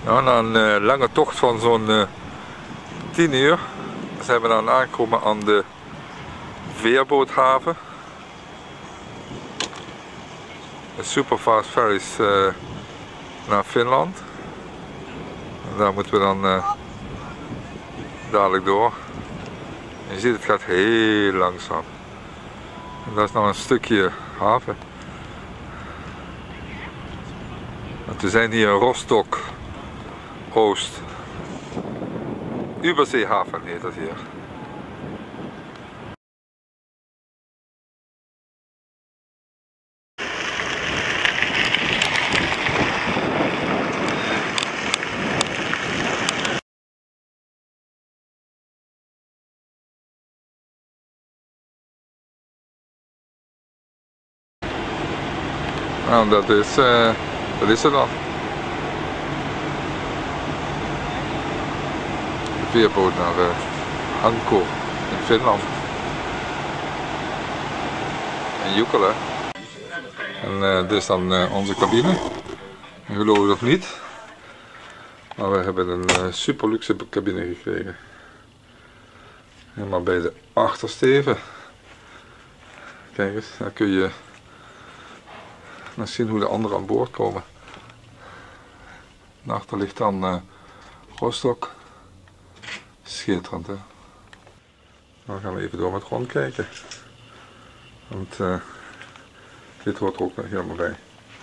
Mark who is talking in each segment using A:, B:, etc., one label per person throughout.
A: Nou, na een lange tocht van zo'n 10 uur zijn we dan aangekomen aan de veerboothaven. De superfast ferries naar Finland. En daar moeten we dan dadelijk door. En je ziet, het gaat heel langzaam. En dat is nou een stukje haven. Want we zijn hier in Rostock Oost. Überseehaven heet dat hier. Nou, dat is het dan. De veerboot naar Hanko in Finland. En Jukkala. En dit is dan onze cabine. En geloof het of niet, maar we hebben een super luxe cabine gekregen. Helemaal bij de achtersteven. Kijk eens, daar kun je dan zien hoe de anderen aan boord komen. Daarachter ligt dan Rostock. Schitterend, hè. Dan gaan we even door met rondkijken. Want dit hoort er ook nog helemaal bij.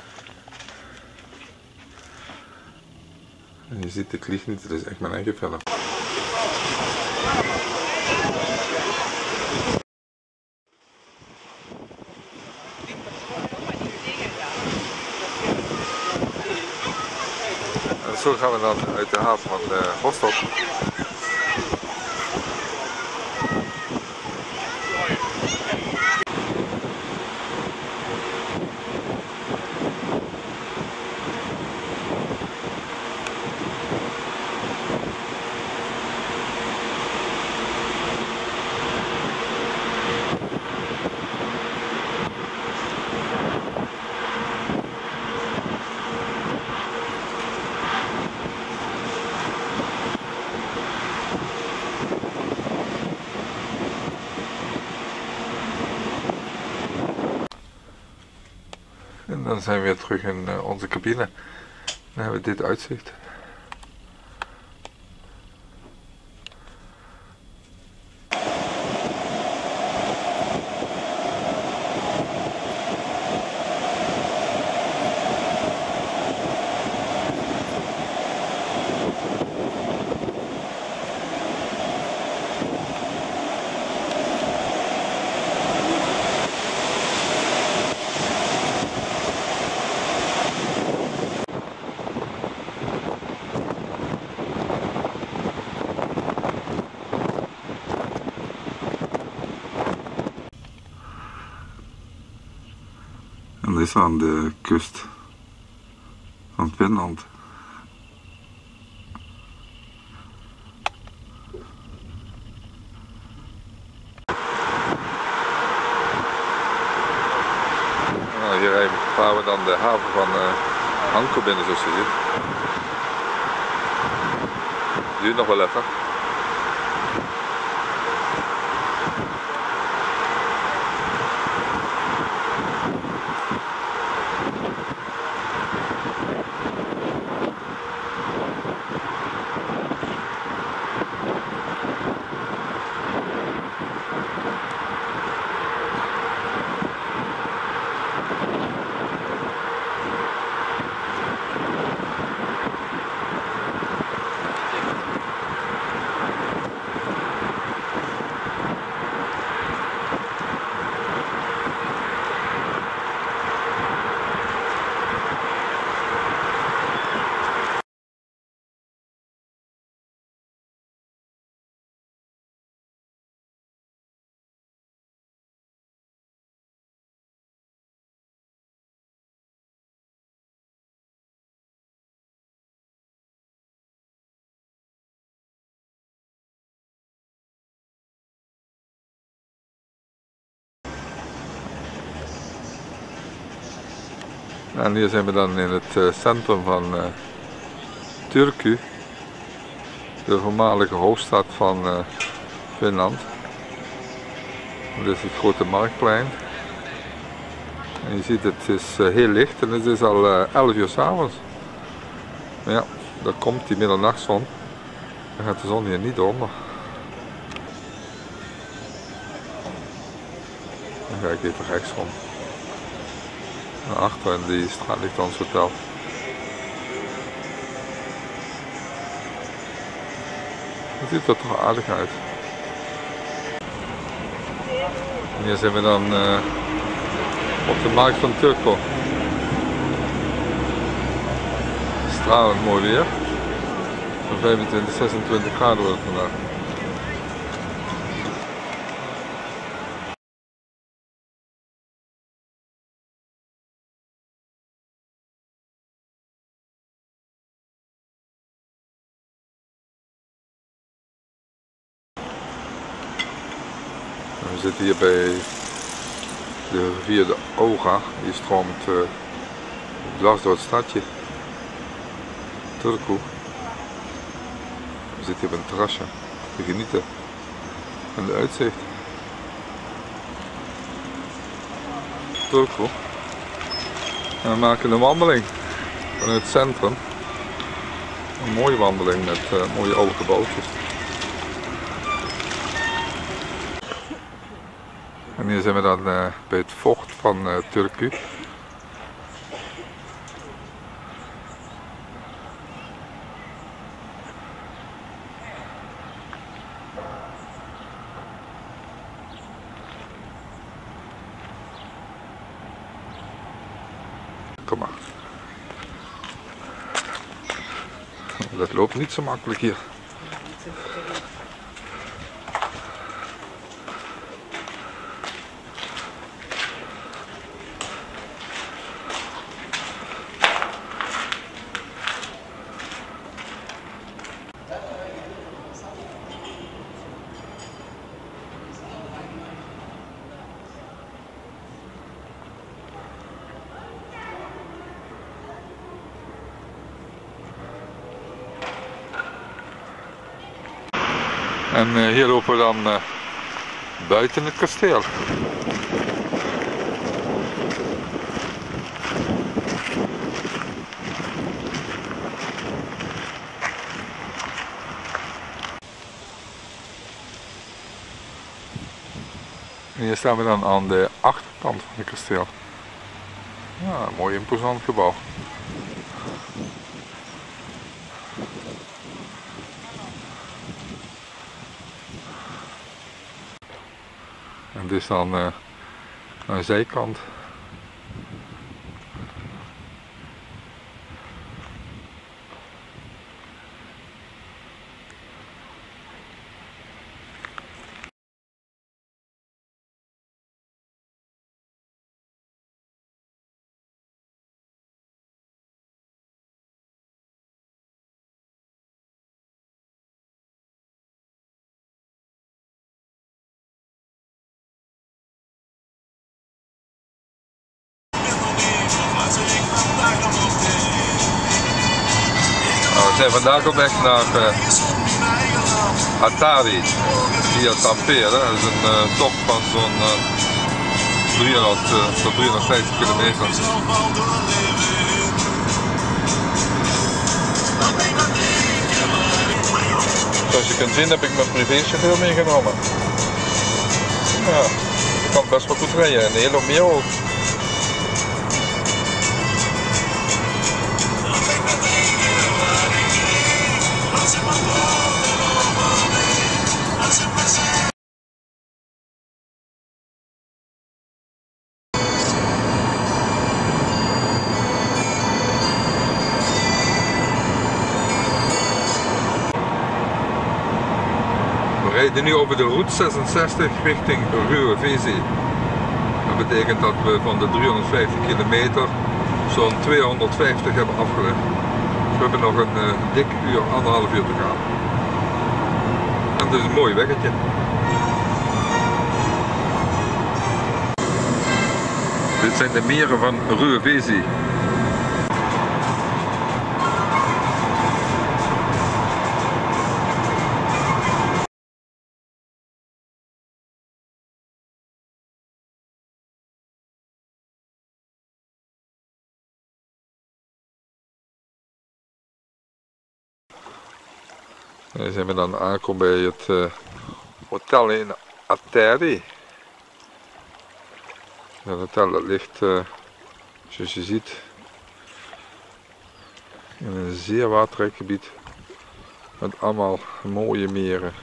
A: En je ziet, ik lieg niet, het is echt mijn eigen film. En zo gaan we dan uit de haven van Rostock. En dan zijn we weer terug in onze cabine. Dan hebben we dit uitzicht. En dit is aan de kust van Finland. Nou, hier varen we dan de haven van Hanko binnen, zoals je ziet. Duurt nog wel even. En hier zijn we dan in het centrum van Turku, de voormalige hoofdstad van Finland. Dit is het grote marktplein. En je ziet het is heel licht en het is al 11 uur 's avonds. Maar ja, daar komt die middernachtzon. Dan gaat de zon hier niet onder. Dan ga ik even rechtsom. Naar achter in die straat ligt ons hotel. Het ziet er toch aardig uit. En hier zijn we dan op de markt van Turku. Stralend mooi weer. Van 25, 26 graden wordt het vandaag. We zitten hier bij de rivier de Oga. Die stroomt dwars door het stadje Turku. We zitten hier op een terrasje te genieten van de uitzicht. Turku. En we maken een wandeling vanuit het centrum. Een mooie wandeling met mooie oude gebouwtjes. En hier zijn we dan bij het fort van Turku. Kom maar. Dat loopt niet zo makkelijk hier. En hier lopen we dan buiten het kasteel. En hier staan we dan aan de achterkant van het kasteel. Ja, een mooi imposant gebouw. En dit is dan aan de zijkant. We zijn vandaag op weg naar Hatari via Tampere. Dat is een tocht van zo'n 300 tot 350 kilometer. Zoals je kunt zien heb ik mijn privéchauffeur meegenomen. Ja, ik kan best wel goed rijden en heel op meer ook. We rijden nu over de route 66 richting Ruoviisi. Dat betekent dat we van de 350 kilometer zo'n 250 hebben afgelegd. We hebben nog een dik uur, 1,5 uur te gaan. En het is een mooi weggetje. Dit zijn de meren van Ruoviisi. Nu zijn we dan aangekomen bij het hotel in Atterri. Het hotel dat ligt, zoals je ziet, in een zeer waterrijk gebied met allemaal mooie meren.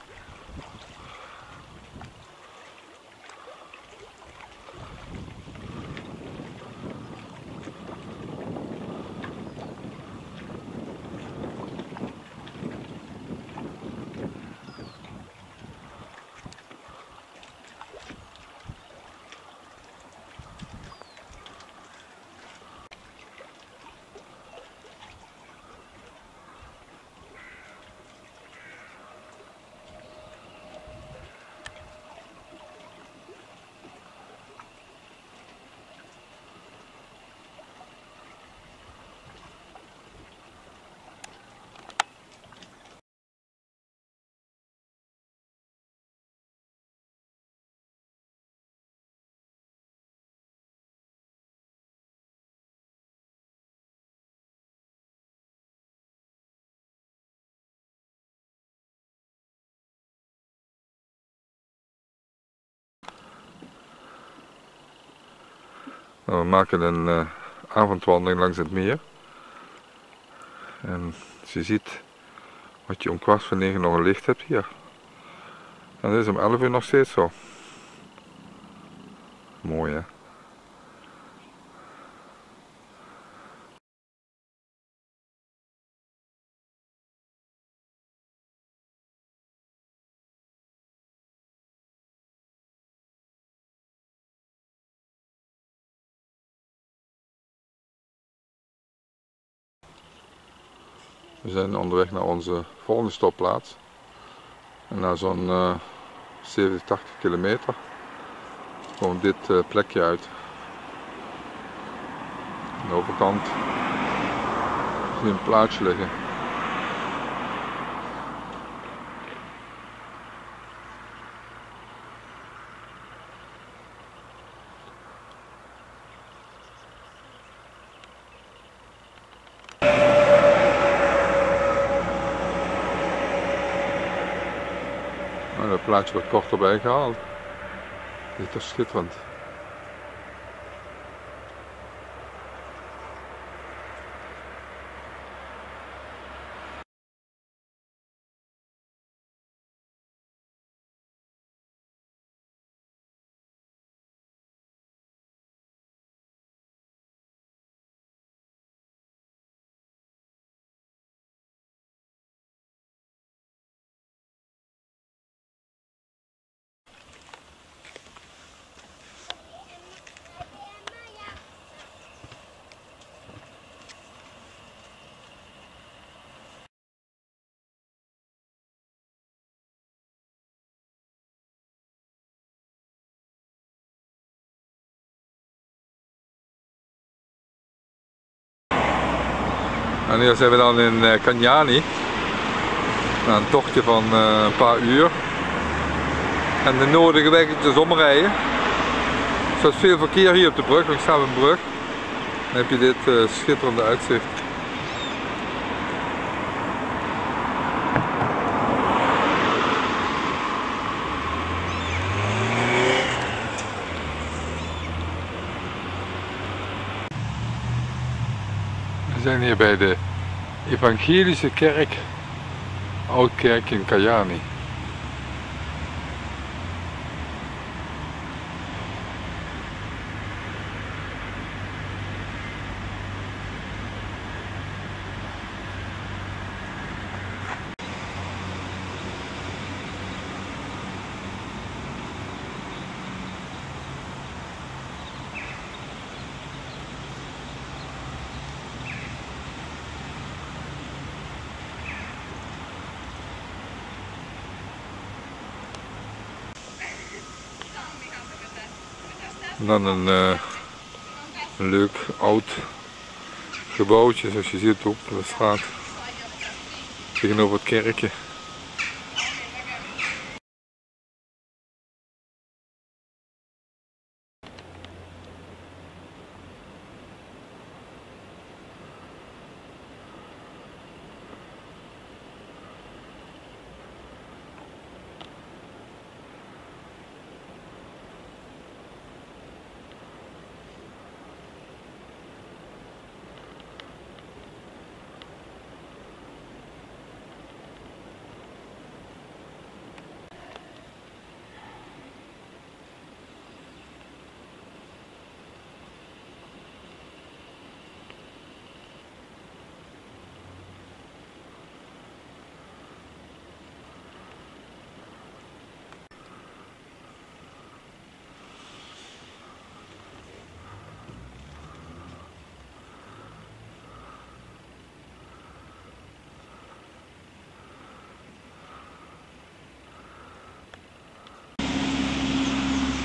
A: Nou, we maken een avondwandeling langs het meer. En als je ziet wat je om 8:15 nog een licht hebt hier. En dat is om 11 uur nog steeds zo. Mooi hè. We zijn onderweg naar onze volgende stopplaats. En na zo'n 70, 80 kilometer komt dit plekje uit. Aan de overkant zie je een plaatsje liggen. Nou, dat plaatje wordt korter bijgehaald. Dit is toch schitterend. En hier zijn we dan in Cagnani. Na een tochtje van een paar uur. En de nodige weggetjes omrijden. Er is veel verkeer hier op de brug, want ik sta op een brug. Dan heb je dit schitterende uitzicht. We zijn hier bij de Evangelische Kerk, Oudkerk in Cagnani. En dan een leuk oud gebouwtje zoals je ziet op de straat tegenover het kerkje.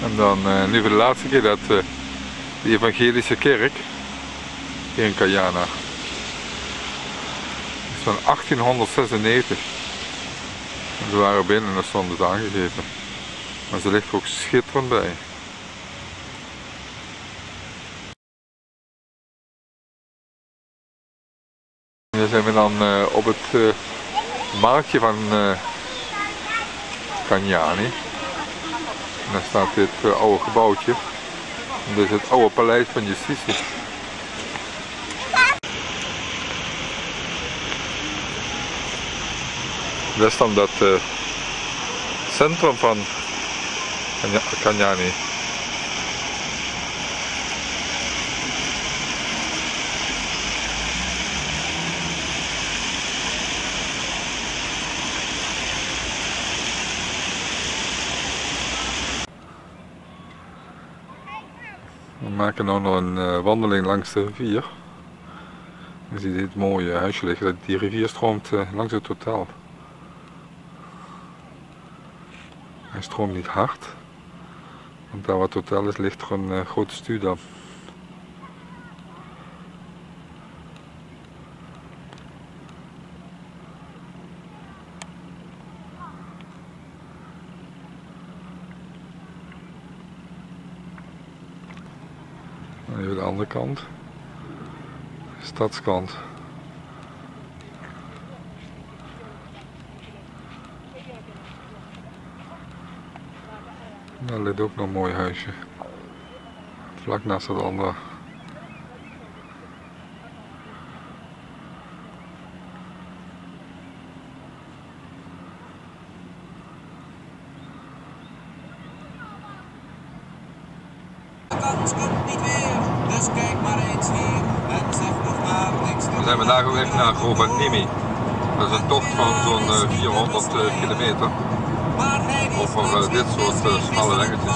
A: En dan nu voor de laatste keer dat de evangelische kerk hier in Caiana. Het is van 1896. En we waren binnen en daar stond het aangegeven. Maar ze ligt er ook schitterend bij. Hier zijn we dan op het marktje van Cagnani. En daar staat dit oude gebouwtje. En dit is het oude paleis van justitie. Dat is dan dat centrum van Cagnani. We maken nu nog een wandeling langs de rivier. Je ziet dit mooie huisje liggen. Die rivier stroomt langs het hotel. Hij stroomt niet hard, want daar waar het hotel is ligt er een grote stuwdam. Even de andere kant, stadskant. Daar ligt ook nog een mooi huisje, vlak naast het andere.
B: Kans komt niet weer, dus kijk maar eens hier en zeg nog maar niks.
A: We zijn vandaag op weg naar Rovaniemi. Dat is een tocht van zo'n 400 kilometer over dit soort smalle weggetjes.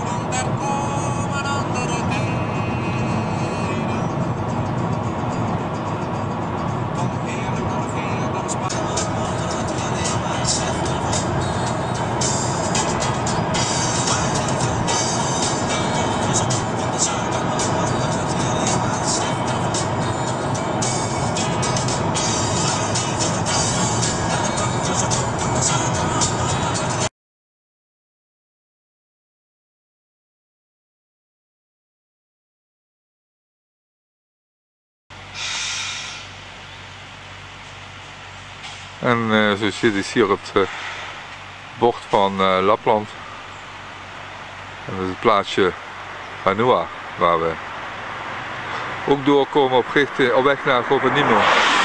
A: En zoals je ziet is hier het bord van Lapland. En dat is het plaatsje Hanua, waar we ook doorkomen op weg naar Rovaniemi.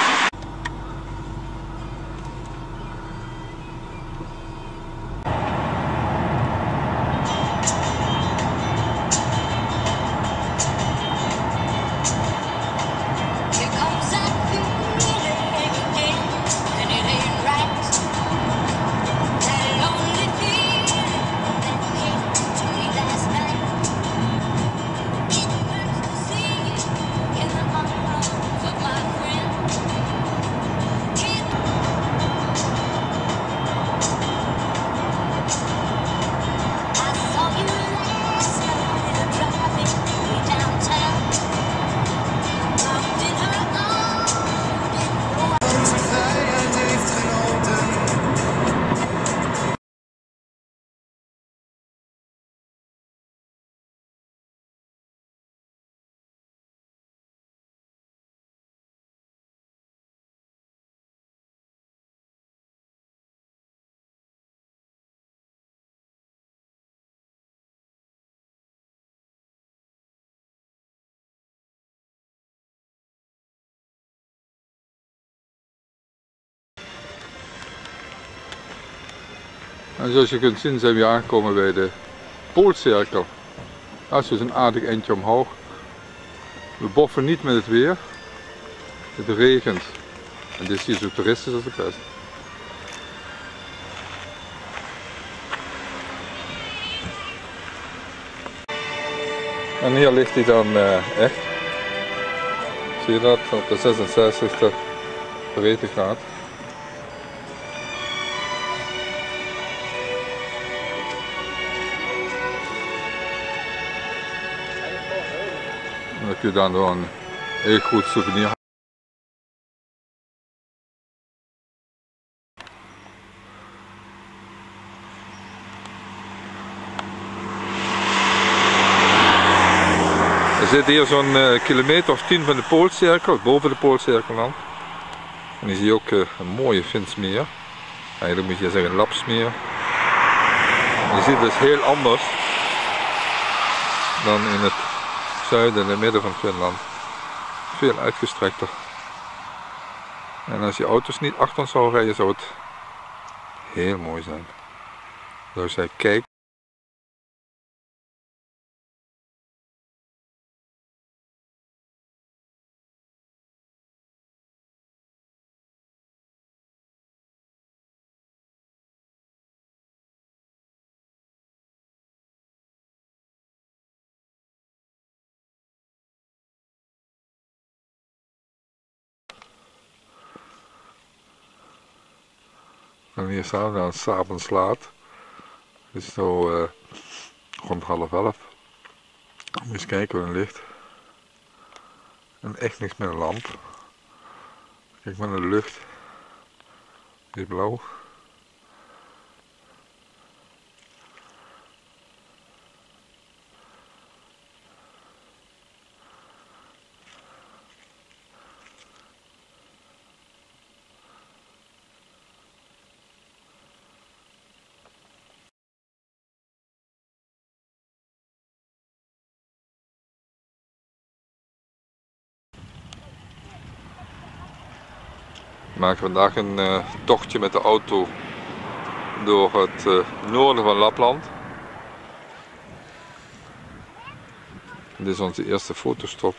A: En zoals je kunt zien zijn we aangekomen bij de Poolcirkel. Dat is dus een aardig eindje omhoog. We boffen niet met het weer. Het regent. En dit is hier zo toeristisch als de pest. En hier ligt hij dan echt. Zie je dat? Op de 66 breedtegraad. dan kun je dan wel een heel goed souvenir. We zitten hier zo'n kilometer of 10 van de Poolcirkel, boven de Poolcirkel dan. En hier zie je ook een mooie Vinsmeer. Eigenlijk moet je zeggen Lapsmeer. Je ziet het dus heel anders dan in het zuiden en het midden van Finland. Veel uitgestrekter. En als je auto's niet achter ons zou rijden, zou het heel mooi zijn. Dus hij kijkt. En hier staan we aan 's avonds laat. Het is zo rond 10:30. Moet je eens kijken hoe het licht. En echt niks met een lamp. Kijk maar naar de lucht. Die is blauw. We maken vandaag een tochtje met de auto door het noorden van Lapland. Dit is onze eerste fotostop.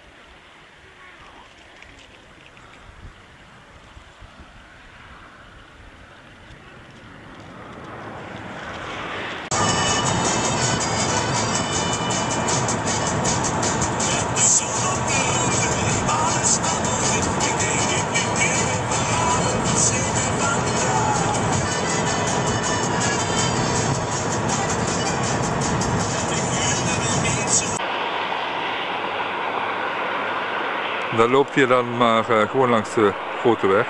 A: Dan loopt je dan maar gewoon langs de grote weg.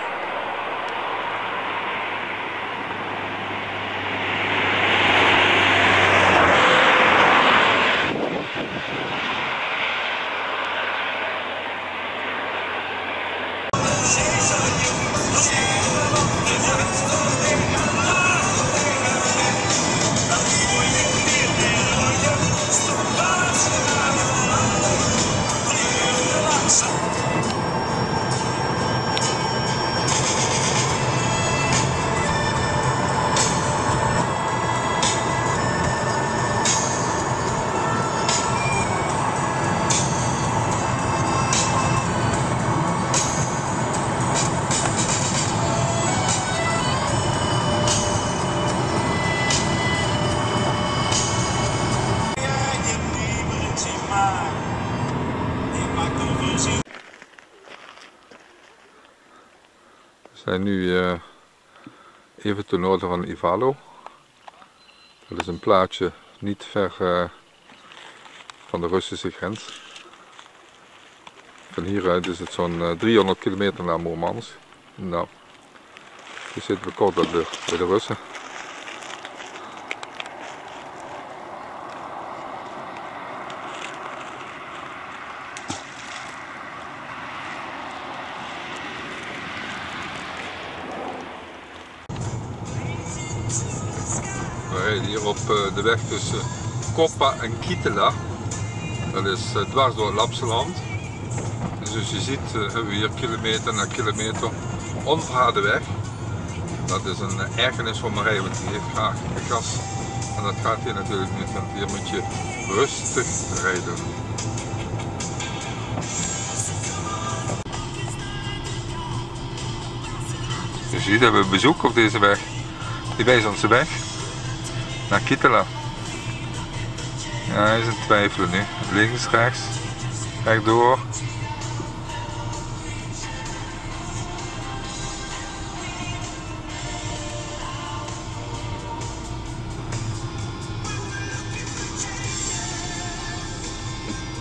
A: We zijn nu even ten noorden van Ivalo. Dat is een plaatsje niet ver van de Russische grens. Van hieruit is het zo'n 300 kilometer naar Murmansk. Nou, hier zitten we kort bij de Russen. We rijden hier op de weg tussen Koppa en Kittilä. Dat is dwars door het Lapsland. Dus je ziet, hebben we hier kilometer na kilometer onverharde weg. Dat is een ergernis voor Marije, want die heeft graag gas. En dat gaat hier natuurlijk niet, want hier moet je rustig rijden. Je ziet, we hebben bezoek op deze weg. Die wijst ons de weg naar Kittilä. Ja, hij is in twijfelen nu. Links, rechts, rechtdoor.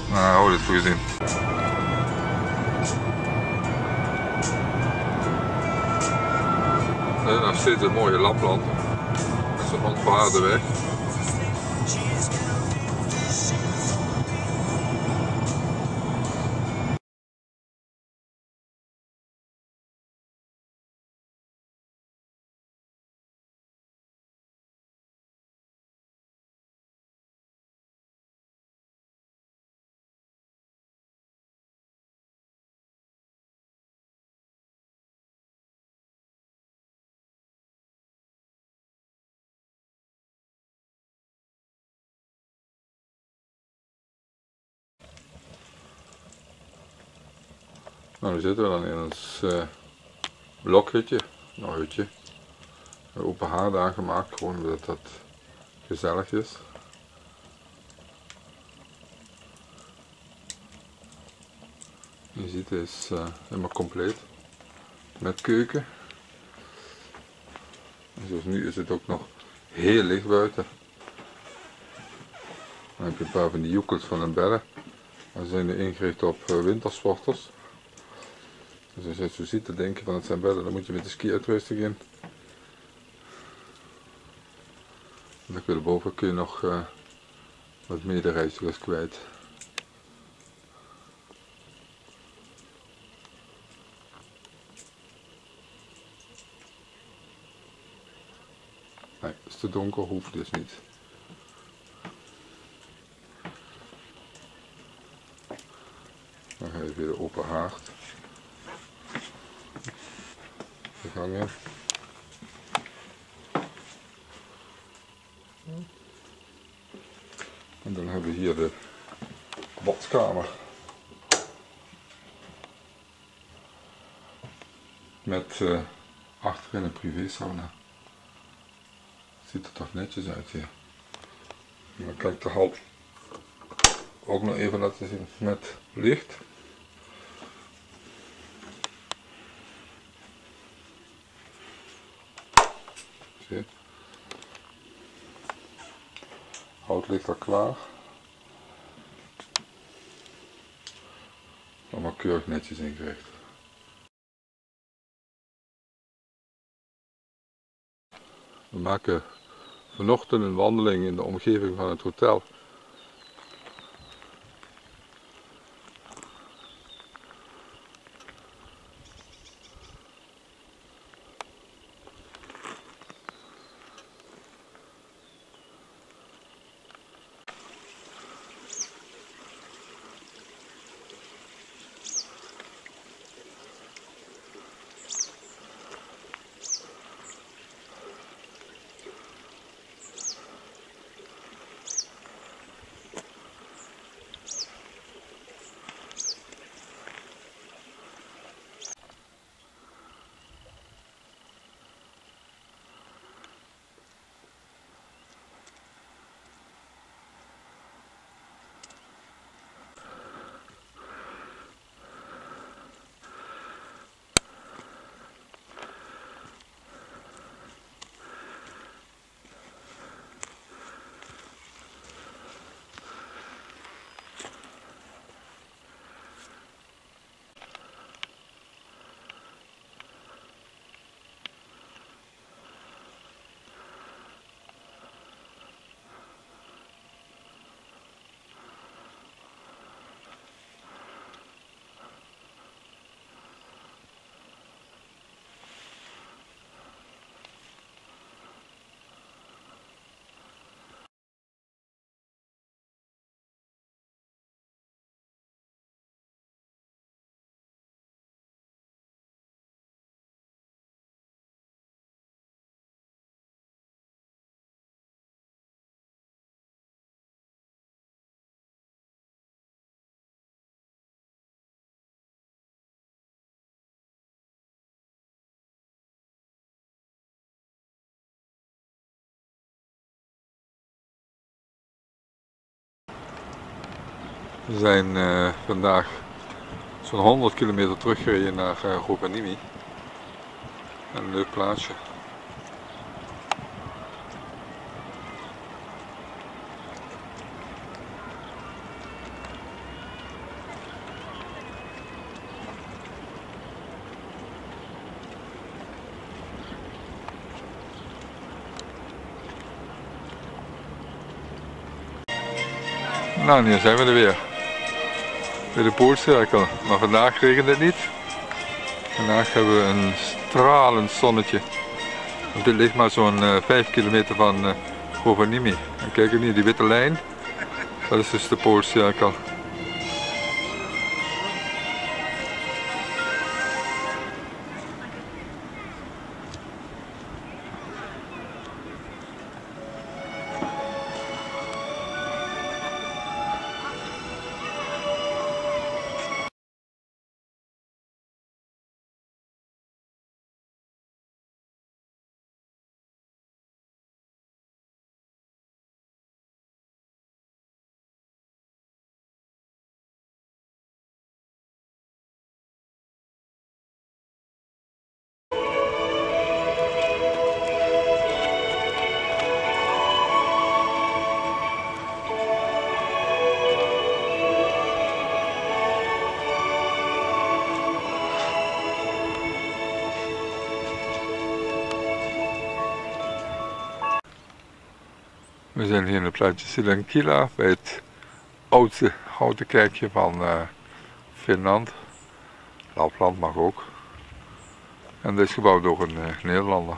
A: Nou, hou dit voor je zien. Nog steeds een mooie Lapland. Met zo'n onverharde weg. Nou, nu zitten we dan in ons blokhutje, nou hutje, open haard aangemaakt, gewoon omdat dat gezellig is. Je ziet het is helemaal compleet, met keuken. En zoals nu is het ook nog heel licht buiten. Dan heb je een paar van die joekels van een bedden. Die zijn ingericht op wintersporters. Dus als je het zo ziet, dan denk je van het zijn bedden, dan moet je met de ski-uitrusting in. En dan kun je boven kun je nog wat medereizigers kwijt. Nee, is te donker, hoeft dus niet. Dan ga je weer de open haard. De gang in. En dan hebben we hier de badkamer. Met achterin een privé sauna. Ziet er toch netjes uit hier. En dan kan ik de hal ook nog even laten zien met licht. Zie. Hout ligt al klaar. Allemaal keurig netjes ingericht. We maken vanochtend een wandeling in de omgeving van het hotel. We zijn vandaag zo'n 100 kilometer teruggereden naar Rovaniemi. Een leuk plaatsje. Nou, hier zijn we er weer. Bij de Poolcirkel. Maar vandaag regent het niet. Vandaag hebben we een stralend zonnetje. Dit ligt maar zo'n 5 kilometer van Rovaniemi. En kijk hier, die witte lijn. Dat is dus de Poolcirkel. We zijn hier in het plaatsje Silankila bij het oudste houten kerkje van Finland. Lapland mag ook. En dit is gebouwd door een Nederlander.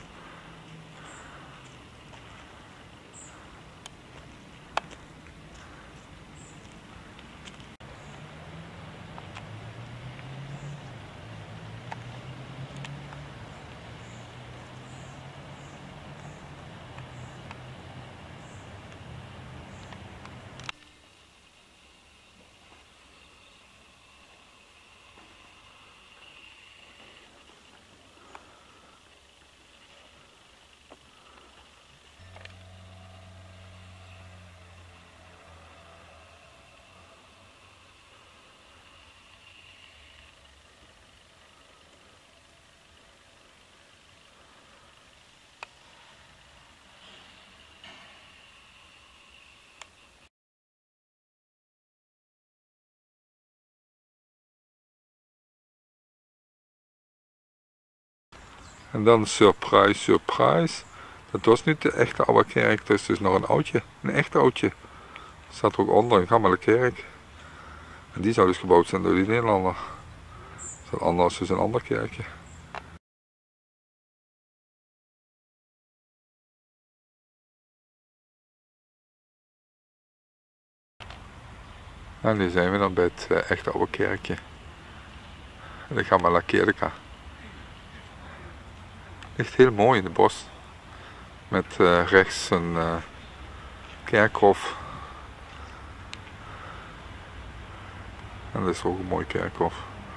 A: En dan surprise, surprise. Dat was niet de echte oude kerk, dat is dus nog een oudje. Een echt oudje. Er staat er ook onder, een gammele kerk. En die zou dus gebouwd zijn door die Nederlander. Dat anders dus een ander kerkje. En nu zijn we dan bij het echte oude kerkje. De Gamla Kerka. Ligt heel mooi in het bos. Met rechts een kerkhof. En dat is ook een mooi kerkhof.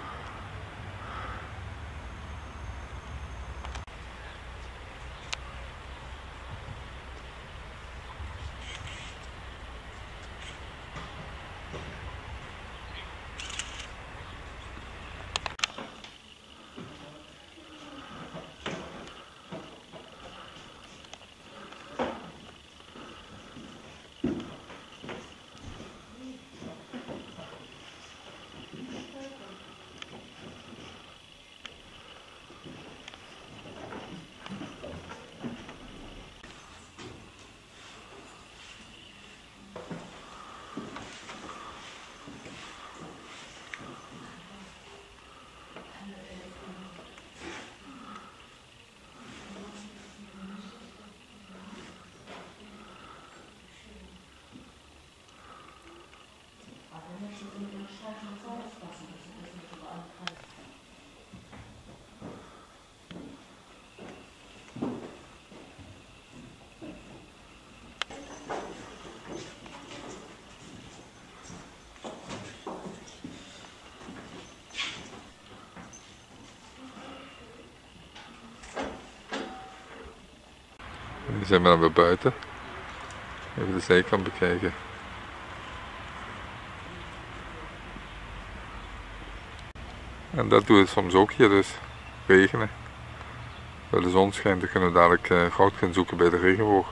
A: Nu zijn we dan weer buiten. Even de zijkant bekijken. En dat doet het soms ook hier dus. Regenen. Terwijl de zon schijnt, dan kunnen we dadelijk goud gaan zoeken bij de regenboog.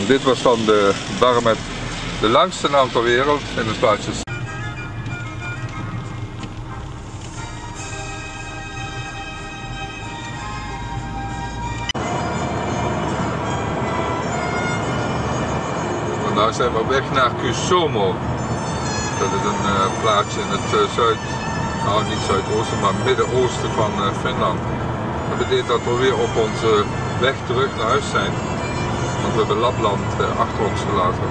A: En dit was dan de bar met de langste naam ter wereld in het plaatsje. Vandaag zijn we op weg naar Kuusamoe. Dat is een plaatsje in het niet zuidoosten, maar midden-oosten van Finland. Dat betekent dat we weer op onze weg terug naar huis zijn. Want we hebben Lapland achter ons gelaten.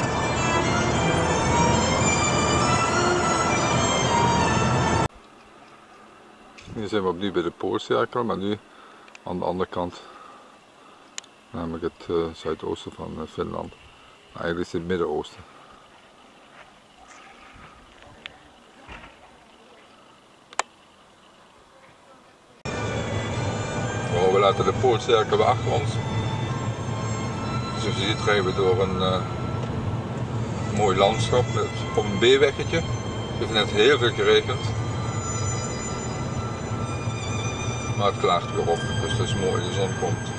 A: Hier zijn we opnieuw bij de Poolcirkel, maar nu aan de andere kant. Namelijk het zuidoosten van Finland. Eigenlijk is het Midden-Oosten. Oh, we laten de Poolcirkel weer achter ons. Zoals je ziet rijden we door een mooi landschap op een B-weggetje. Het heeft net heel veel geregend. Maar het klaart weer op, dus het is mooi, de zon komt.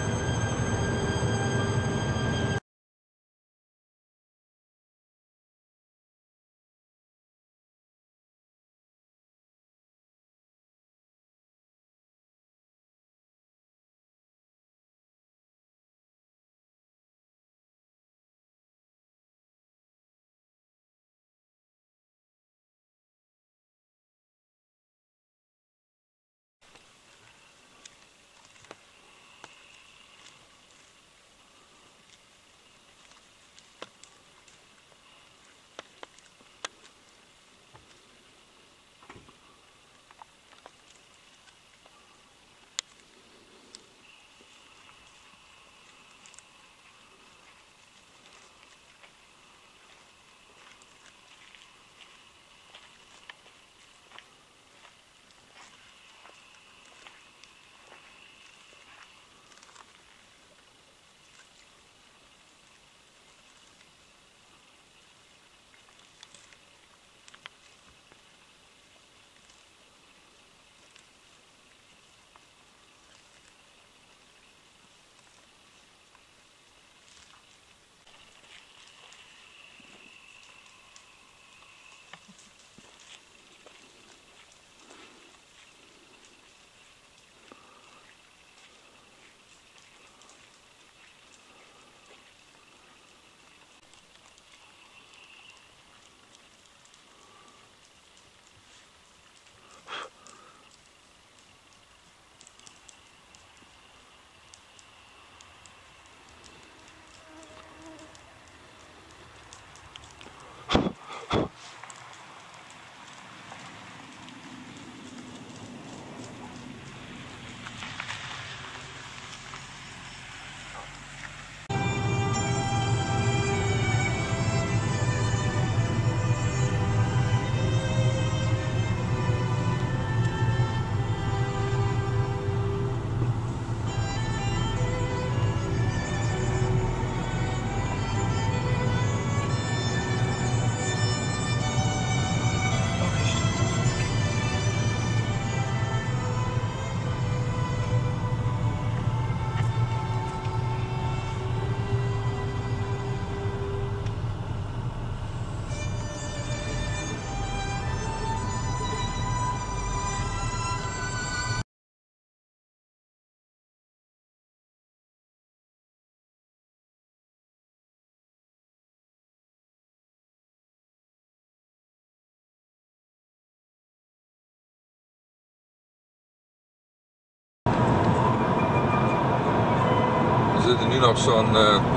A: We zitten nu nog zo'n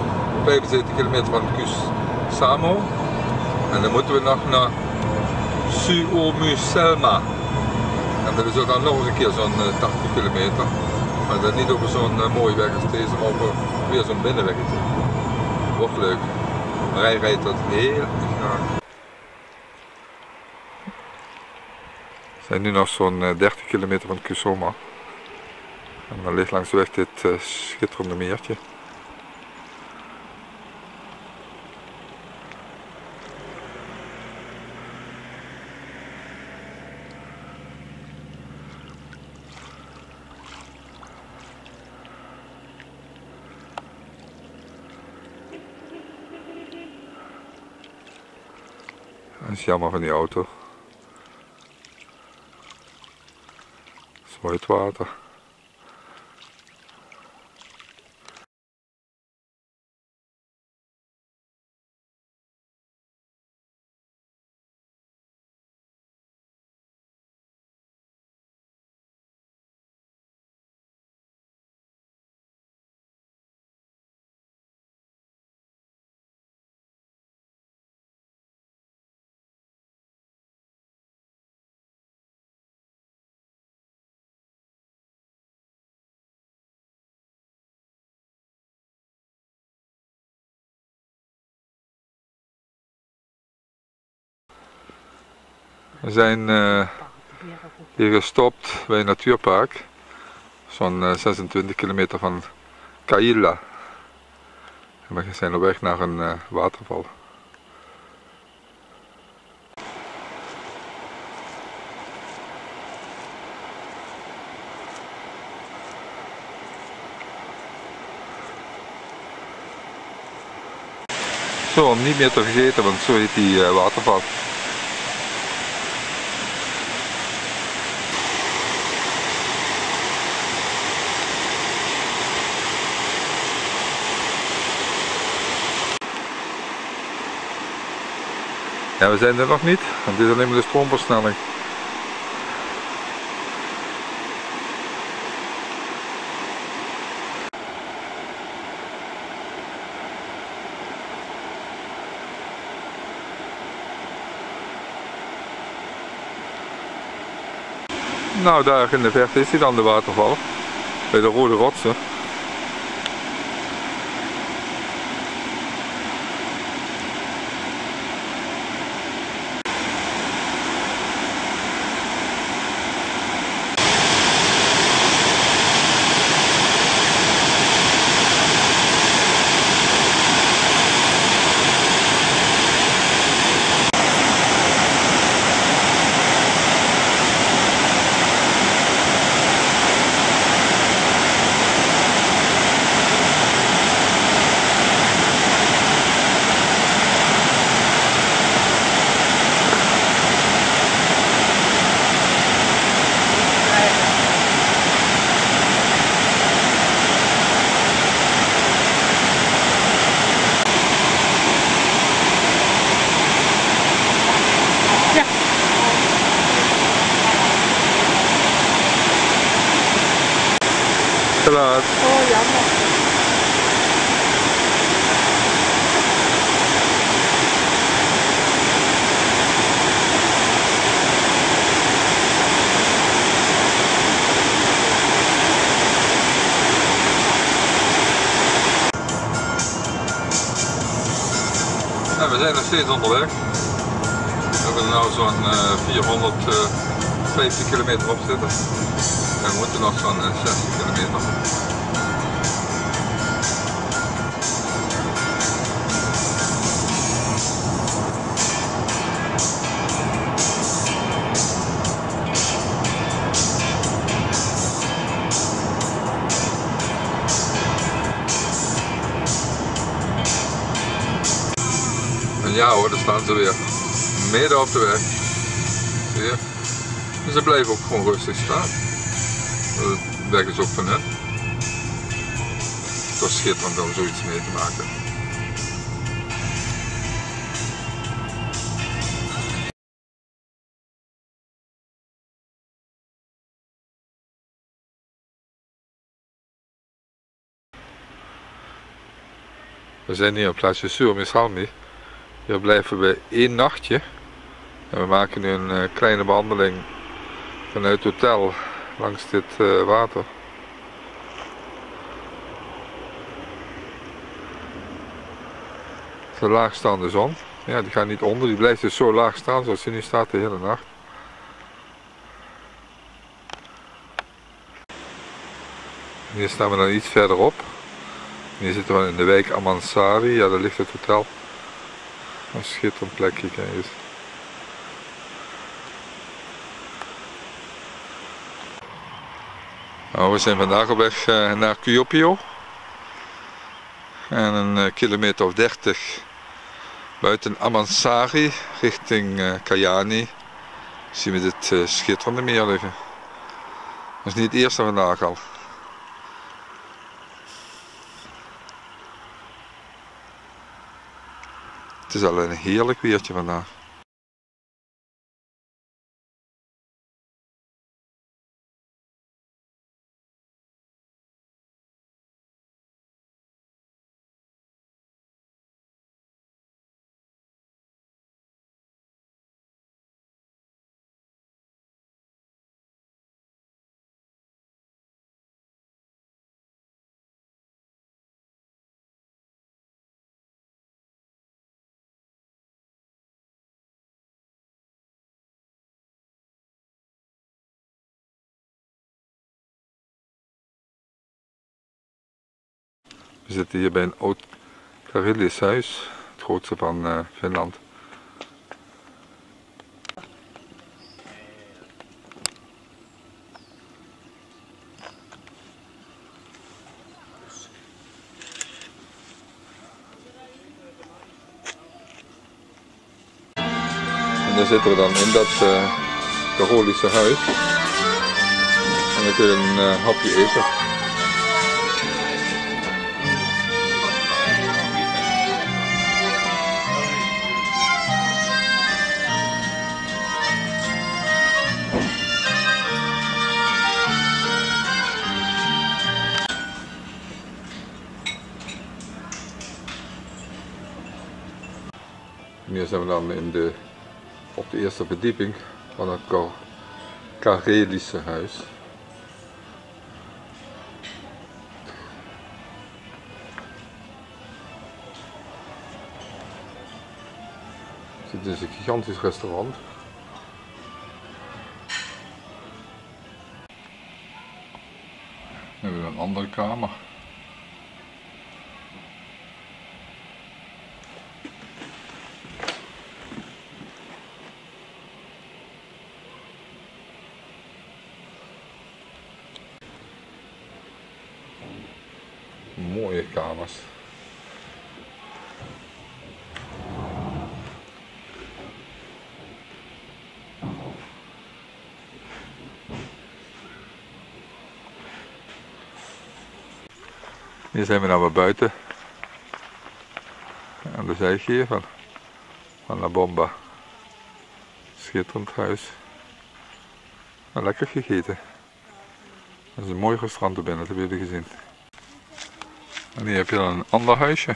A: 75 kilometer van Kuusamoe. En dan moeten we nog naar Suomussalmi. En dat is ook dan nog eens een keer zo'n 80 kilometer. Maar dat niet over zo'n mooie weg als deze, maar over weer zo'n binnenweggetje. Wordt leuk. Maar hij rijdt dat heel graag. We zijn nu nog zo'n 30 kilometer van Kuusamoe. En dan ligt langs de weg dit schitterende meertje. Dat is jammer van die auto. Dat is mooi het water. We zijn hier gestopt bij een natuurpark, zo'n 26 kilometer van Kaila. En we zijn op weg naar een waterval. Zo, om niet meer te vergeten, want zo heet die waterval. Ja, we zijn er nog niet, want dit is alleen maar de stroomversnelling. Nou, daar in de verte is hij dan, de waterval, bij de rode rotsen. Te laat.
C: Oh, jammer.
A: Nou, we zijn nog steeds onderweg. We hebben er nou zo'n 450 kilometer op zitten. En we moeten nog zo'n 60 kilometer. En ja hoor, daar staan ze weer. Midden op de weg. Zie je? En ze blijven ook gewoon rustig staan. De weg is ook van hen. Het was schitterend om zoiets mee te maken. We zijn hier op plaatsje Suurmisalmi. Hier blijven we 1 nachtje. En we maken nu een kleine behandeling vanuit het hotel langs dit water. De laagstaande zon. Ja, die gaat niet onder, die blijft dus zo laag staan zoals die nu staat de hele nacht. Hier staan we dan iets verderop. Hier zitten we in de wijk Amansari, ja daar ligt het hotel. Een schitterend plekje, kijk eens. Nou, we zijn vandaag op weg naar Kuopio. En een kilometer of 30 Buiten Amansari richting Kajaani zien we dit schitterende meer liggen. Dat is niet het eerste vandaag al. Het is al een heerlijk weertje vandaag. We zitten hier bij een oud Karelisch huis, het grootste van Finland. En daar zitten we dan in dat Karolische huis. En dan kun je een hapje eten. Hier zijn we dan op de eerste verdieping van het Karelische huis. Dit is een gigantisch restaurant. Dan hebben we een andere kamer. Mooie kamers. Hier zijn we nou weer buiten aan de zijgeer van La Bomba. Schitterend huis. En lekker gegeten. Dat is een mooi restaurant er binnen, dat hebben jullie gezien. En hier heb je dan een ander huisje.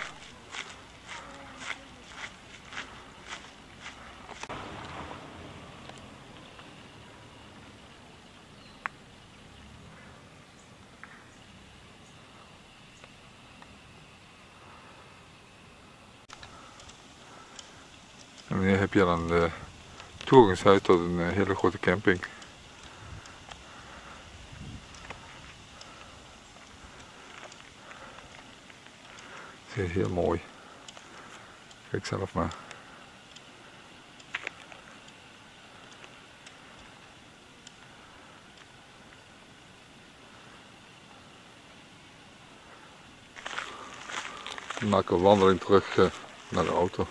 A: En hier heb je dan de toegangshuis tot een hele grote camping. Het is heel mooi. Kijk zelf maar. We maken een wandeling terug naar de auto.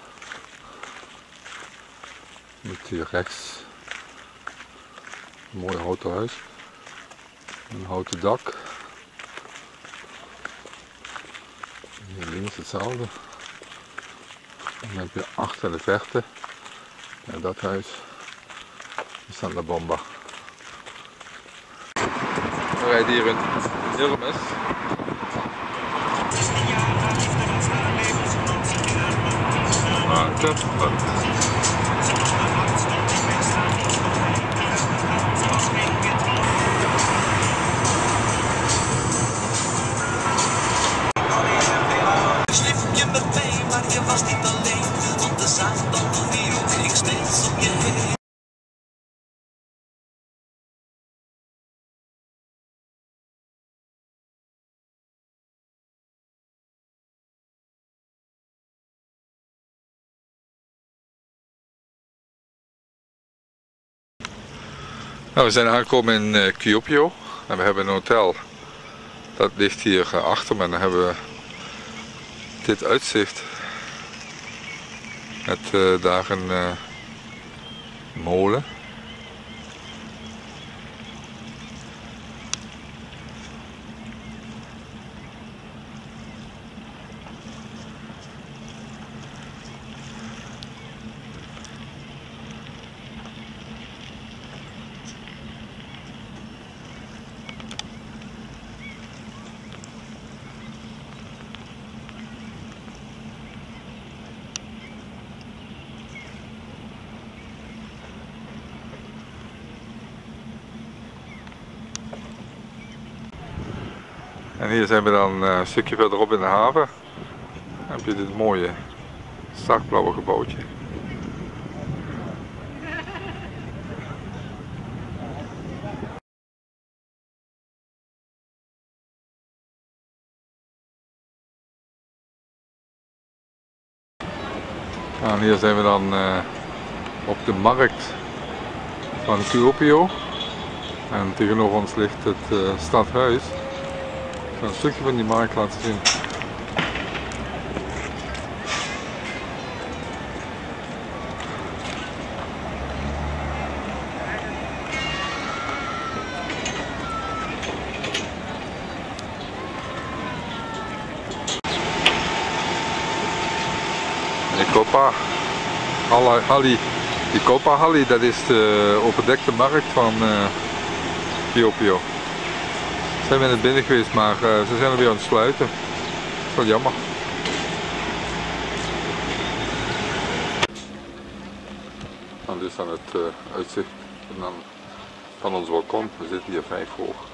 A: Met hier rechts een mooi houten huis. Een houten dak. Hier links hetzelfde. En dan heb je achter de verte, ja, dat huis, is dan La Bomba. We rijden hier in Hermes.
B: Was niet alleen, want de zaten dan viel ik steeds op je heen.
A: Nou, we zijn aangekomen in Kuopio en we hebben een hotel. Dat ligt hier achter me en dan hebben we dit uitzicht. Met daar een molen. En hier zijn we dan een stukje verderop in de haven. Dan heb je dit mooie startblauwe gebouwtje. En hier zijn we dan op de markt van Kuopio. En tegenover ons ligt het stadhuis. Ik ga een stukje van die markt laten zien. Die Copa Halli, dat is de overdekte markt van Kuopio. Zijn we in het binnen geweest, maar ze zijn er weer aan het sluiten. Dat is wel jammer. En dit is dan het uitzicht van ons balkon. We zitten hier 5 hoog.